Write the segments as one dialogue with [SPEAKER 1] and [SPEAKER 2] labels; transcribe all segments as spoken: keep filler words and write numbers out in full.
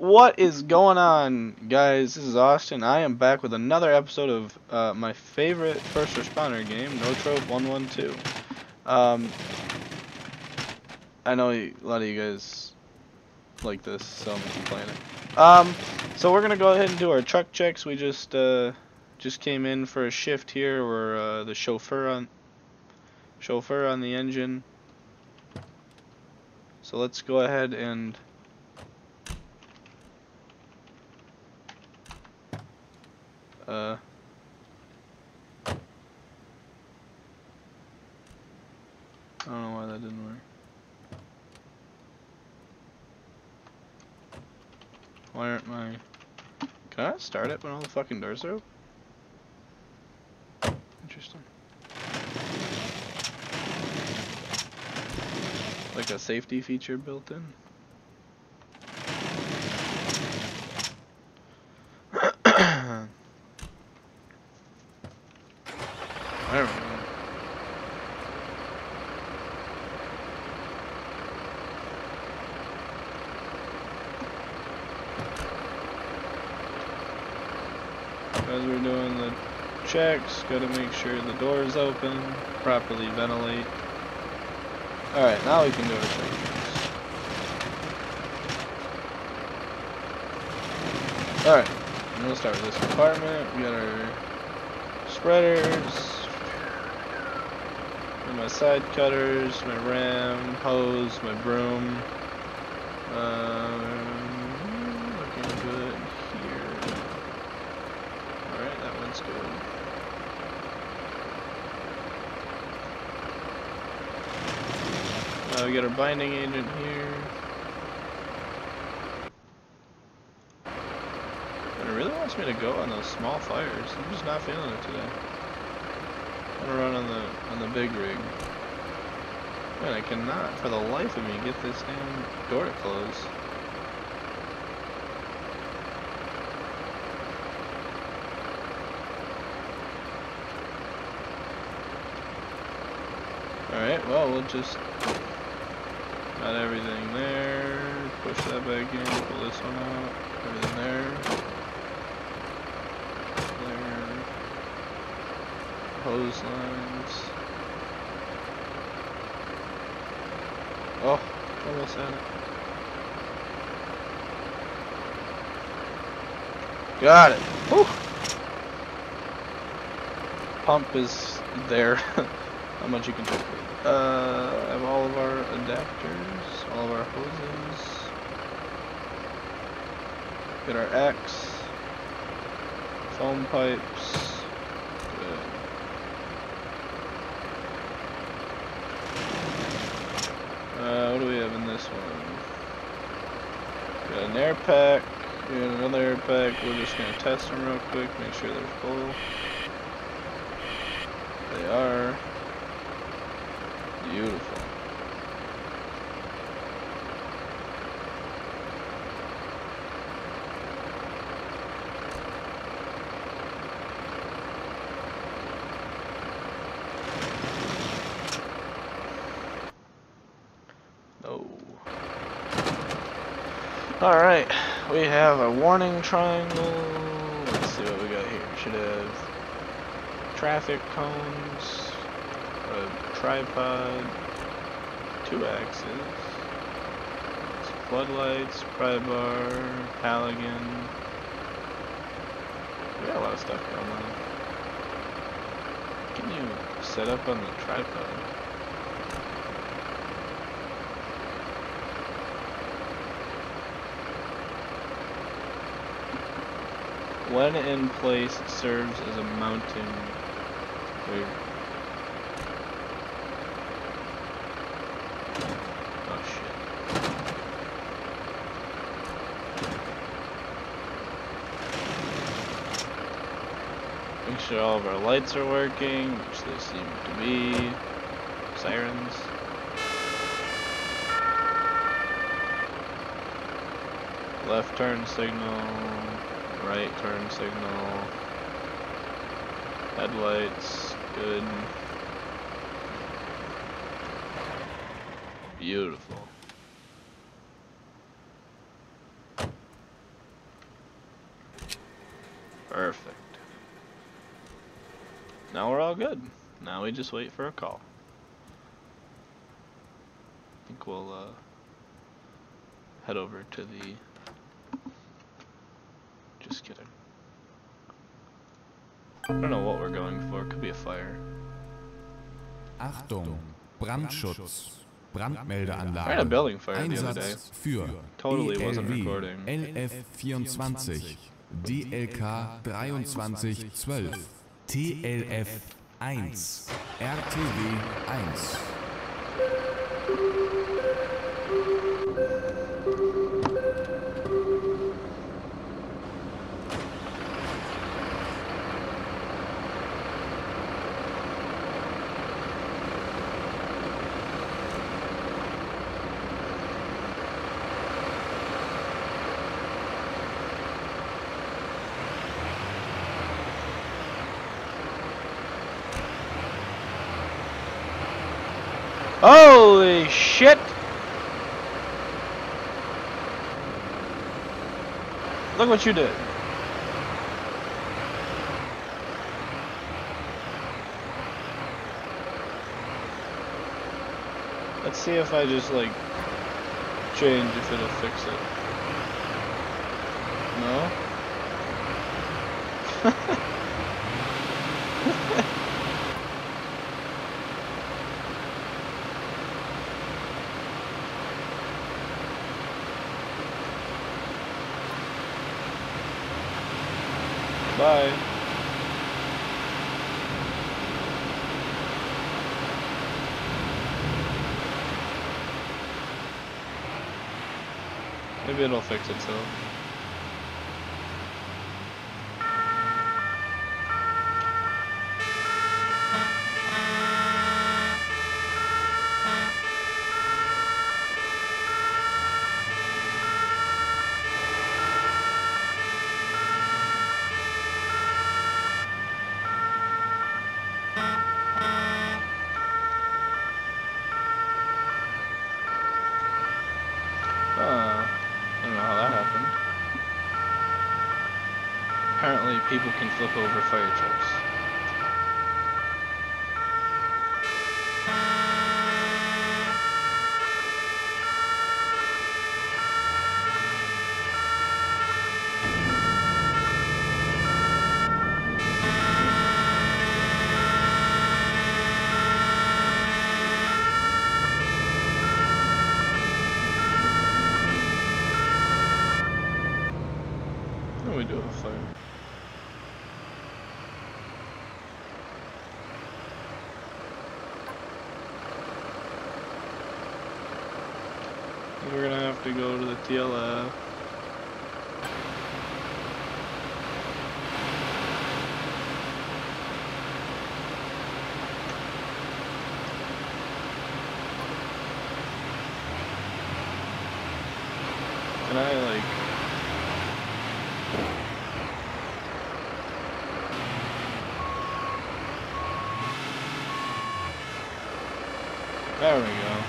[SPEAKER 1] What is going on, guys? This is Austin. I am back with another episode of uh, my favorite first responder game, No Trope one one two. Um, I know a lot of you guys like this, so I'm gonna keep playing it. Um, so we're gonna go ahead and do our truck checks. We just uh, just came in for a shift here. We're uh, the chauffeur on chauffeur on the engine. So let's go ahead and uh. I don't know why that didn't work. Why aren't my... Can I start it when all the fucking doors are open? Interesting. Like a safety feature built in? I don't know. As we're doing the checks, gotta make sure the door's open, properly ventilate. Alright, now we can do our checks. Alright, I'm gonna start with this compartment. We got our spreaders, and my side cutters, my ram, hose, my broom. Um, looking good here. Alright, that one's good. Uh, we got our binding agent here. But it really wants me to go on those small fires. I'm just not feeling it today. I'm gonna run on the on the big rig. Man, I cannot for the life of me get this damn door to close. Alright, well we'll just got everything there. Push that back in, pull this one out. Everything there. There. Hose lines. Oh, almost had it. Got it. Whew. Pump is there. How much you can take it. Uh, I have all of our adapters, all of our hoses. Get our X. Foam pipes. Good. Uh, what do we have in this one? Got an air pack. We got another air pack. We're just gonna test them real quick, make sure they're full. They are. Beautiful. Oh. Alright, we have a warning triangle. Let's see what we got here. We should have traffic cones, a tripod, two axes, floodlights, pry bar, halogen. We got a lot of stuff going on. Can you set up on the tripod? When in place, it serves as a mounting. Wait. Oh shit. Make sure all of our lights are working, which they seem to be. Sirens. Left turn signal. Right turn signal. Headlights, good. Beautiful. Perfect. Now we're all good. Now we just wait for a call. I think we'll uh, head over to the... Just kidding. I don't know what we're going for. It could be a fire.
[SPEAKER 2] Achtung, Brandschutz, Brandmeldeanlage.
[SPEAKER 1] I had a building fire the other day.
[SPEAKER 2] Einsatz für
[SPEAKER 1] Totally
[SPEAKER 2] E
[SPEAKER 1] wasn't
[SPEAKER 2] L V
[SPEAKER 1] recording.
[SPEAKER 2] L F vierundzwanzig, D L K dreiundzwanzig zwölf, T L F eins, R T W eins.
[SPEAKER 1] Holy shit! Look what you did. Let's see if I just like change if it'll fix it. No? Bye. Maybe it'll fix itself. Apparently people can flip over fire trucks. Oh, we do have a fire. We're gonna have to go to the T L F. Can I like... There we go.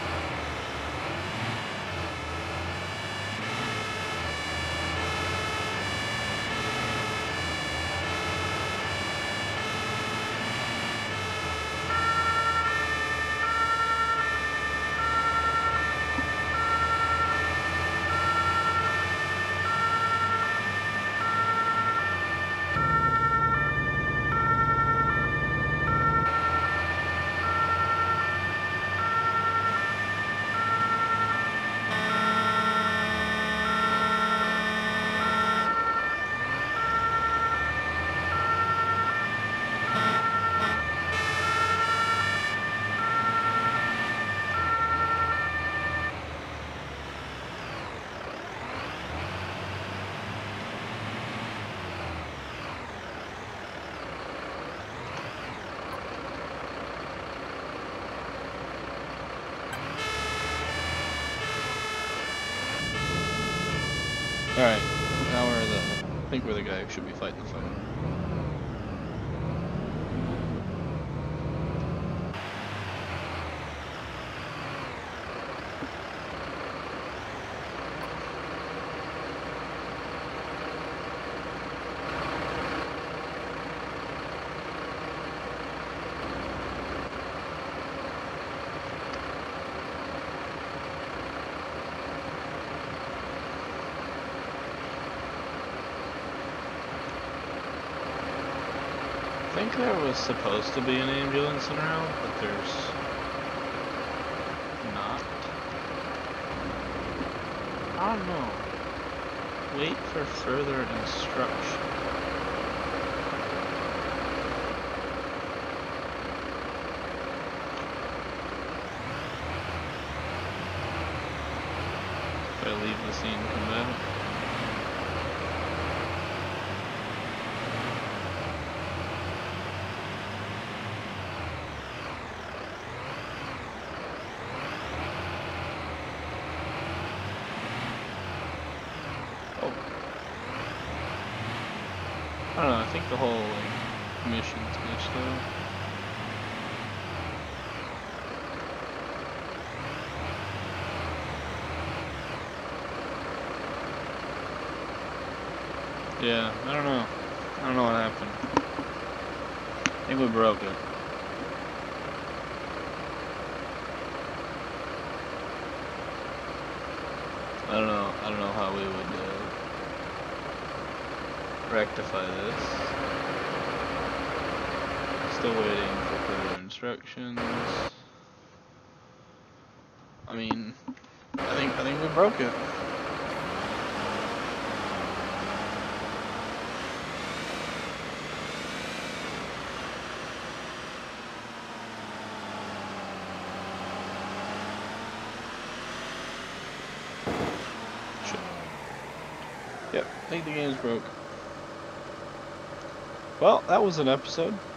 [SPEAKER 1] Alright, now we're the... I think we're the guy who should be fighting the fire. think there was supposed to be an ambulance en route, but there's not. I don't know. Wait for further instruction. If I leave the scene, come back. I don't know, I think the whole like mission's glitched though. Yeah, I don't know. I don't know what happened. I think we broke it. I don't know. I don't know how we would uh, rectify this. Still waiting for further instructions. I mean, I think I think we broke it. Shit. Yep, I think the game's broke. Well, that was an episode.